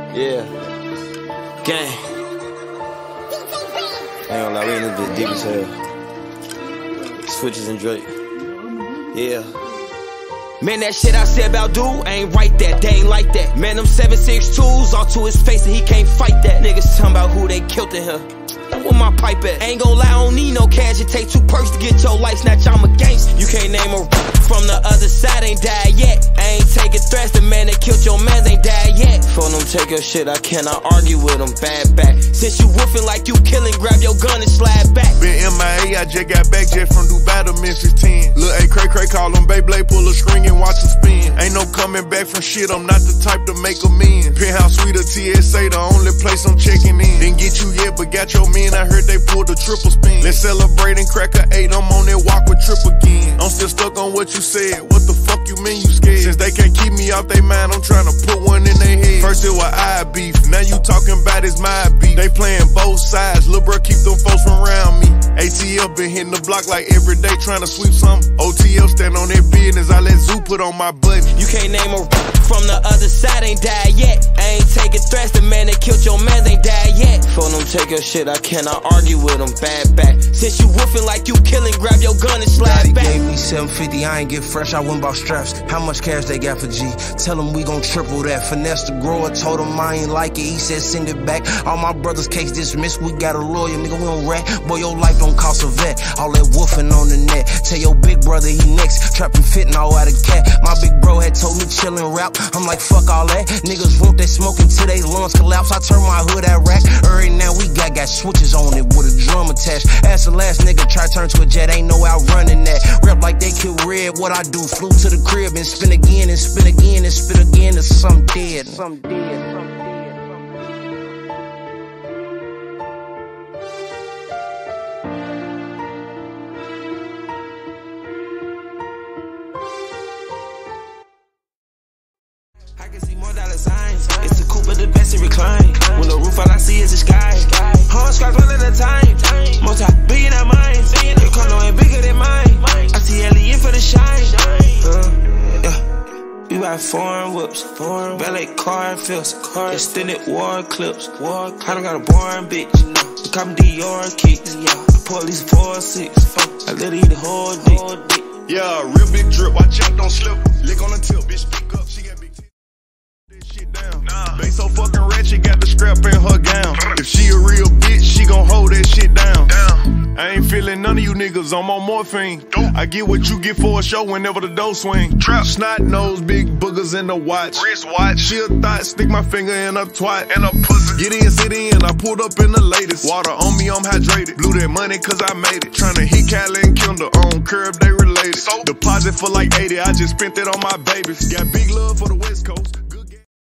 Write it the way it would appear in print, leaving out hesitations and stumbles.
Yeah. Gang. I ain't gonna lie, we in this bit deep as hell. Switches and Drake. Yeah. Man, that shit I said about dude ain't right that, they ain't like that. Man, them 7.62s all to his face and he can't fight that. Niggas talking about who they killed in here. Where my pipe at? Ain't gon' lie, I don't need no cash. It take 2 perks to get your life snatched. I'm a gangsta. You can't name a from the other side, ain't died yet. I ain't taking threats, the man that killed your man ain't died yet. Phone them, take your shit, I cannot argue with them. Bad back. Since you woofin' like you killin', grab your gun and slide back. Been MIA, I just got back just from Dubai to Memphis Tenn. Lil A, cray-cray, call them Beyblade, pull a string and watch it spin. Ain't no coming back from shit, I'm not the type to make amends. Penthouse suite or TSA, the only place I'm checking in. Didn't get you yet, but got your men, I heard they pulled a triple spin. Let's celebrate and crack a 8, I'm on that walk with trip again. I'm still stuck on what you said, what the fuck you mean you scared? Since they can't keep me off they mind, I'm trying to put one in their head. First it was I beef, now you talking about it's my beef. They playing both sides, lil' bro keep them folks from around me. ATL been hitting the block like every day trying to sweep something. OTL stand on their business, I let Zoo put on my button. You can't name a from the other side, ain't died yet. I ain't taking threats, the man that killed your man ain't died yet. Phone them, take your shit, I cannot argue with them. Bad back. Since you woofin' like you killin', grab your gun and slide back. Gave me 750, I ain't get fresh, I went bought straps. How much cash they got for G? Tell them we gon' triple that. Finesse the grower, told him I ain't like it, he said send it back. All my brothers case dismissed, we got a lawyer, nigga, we don't rat. Boy, your life don't cost a vet. All that woofin' on the net. Tell your big brother he next, trappin' fittin' all out of cat. My big bro had told me chillin' rap, I'm like fuck all that. Niggas want that smoke until they lungs collapse. I turn my hood at rack. Right now we got switches on it with a drum attached. Ask the last nigga try turn to a jet, ain't no outrunning that. Rap like they kill red, what I do? Flew to the crib and spin again and spin again and spin again and some dead. Some dead. I can see more dollar signs. It's the coupe of the best to recline. When the roof all I see is the sky. Hard scratch one at a time. Multi-billion mine. Your condo ain't bigger than mine. I see Ellie in for the shine. Yeah. We ride foreign whips. Ballet car and fills. Extended war clips. I done got a boring bitch. We call me Dior kicks. I pour at least 4 or 6. I let her eat the whole dick. Yeah, real big drip, watch out, don't slip. Lick on the tip, bitch, speak up, she got big tip. Shit down. They so fucking ratchet, got the scrap in her gown. If she a real bitch, she gon' hold that shit down. I ain't feeling none of you niggas, I'm on morphine. I get what you get for a show whenever the dough swing. Trap, snot nose, big boogers in the watch. Wrist watch, she a thought, stick my finger in a twat. And a pussy. Get in, sit in, I pulled up in the latest. Water on me, I'm hydrated. Blew that money cause I made it. Tryna hit Cali and Kendall on curb, they related. So, deposit for like 80, I just spent it on my babies. Got big love for the West Coast.